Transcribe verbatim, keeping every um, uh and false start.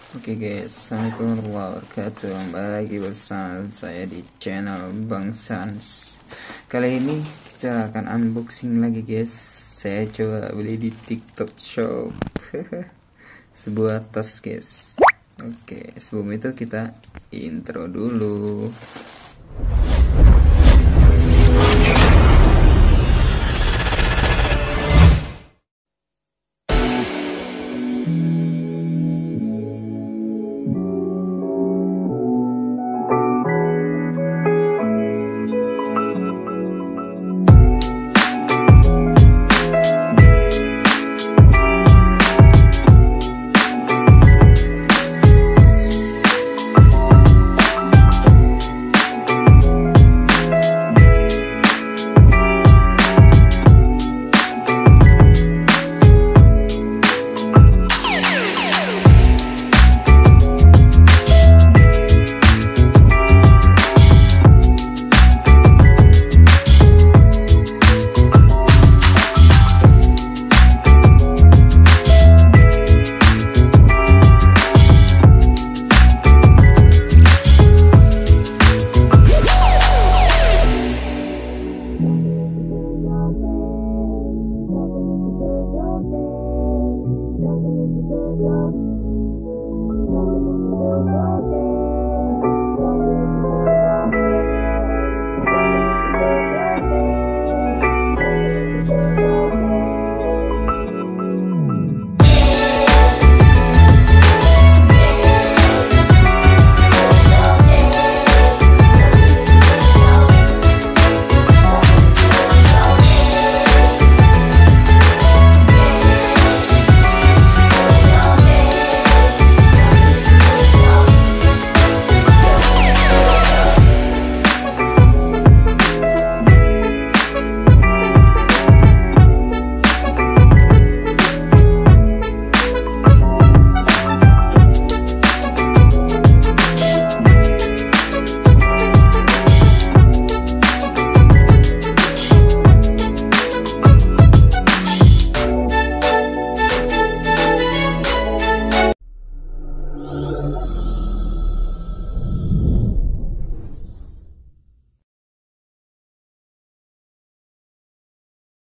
Oke guys, assalamualaikum warahmatullahi wabarakatuh. Kembali lagi bersama saya di channel Bang Sans. Kali ini kita akan unboxing lagi guys. Saya coba beli di TikTok Shop sebuah tas guys. Oke, sebelum itu kita intro dulu.